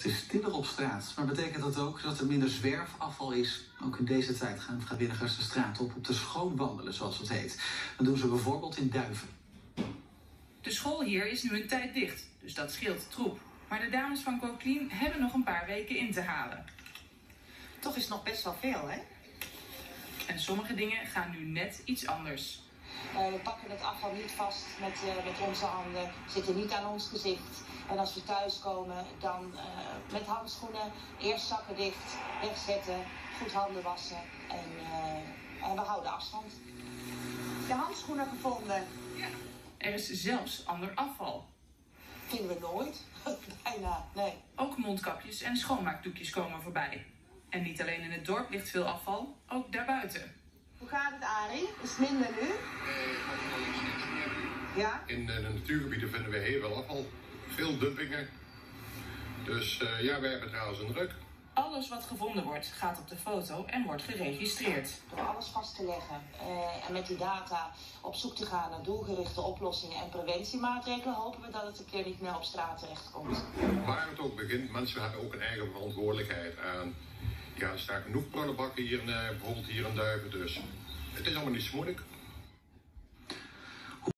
Het is stiller op straat, maar betekent dat ook dat er minder zwerfafval is? Ook in deze tijd gaan vrijwilligers de straat op te schoon wandelen, zoals het heet. Dat doen ze bijvoorbeeld in Duiven. De school hier is nu een tijd dicht, dus dat scheelt troep. Maar de dames van GoClean hebben nog een paar weken in te halen. Toch is het nog best wel veel, hè? En sommige dingen gaan nu net iets anders. We pakken het afval niet vast met onze handen, zitten niet aan ons gezicht. En als we thuiskomen, dan met handschoenen, eerst zakken dicht, wegzetten, goed handen wassen en we houden afstand. De handschoenen gevonden. Ja. Er is zelfs ander afval. Vinden we nooit. Bijna, nee. Ook mondkapjes en schoonmaakdoekjes komen voorbij. En niet alleen in het dorp ligt veel afval, ook daarbuiten. Hoe gaat het, Arie? Is het minder nu? Ja? In de natuurgebieden vinden we heel veel afval. Veel dumpingen. Dus ja, wij hebben trouwens een druk. Alles wat gevonden wordt, gaat op de foto en wordt geregistreerd. Door alles vast te leggen en met die data op zoek te gaan naar doelgerichte oplossingen en preventiemaatregelen, hopen we dat het een keer niet meer op straat terechtkomt. Waar het ook begint, mensen hebben ook een eigen verantwoordelijkheid aan. Ja, er staan genoeg prullenbakken hier, bijvoorbeeld hier in Duiven, dus het is allemaal niet zo moeilijk.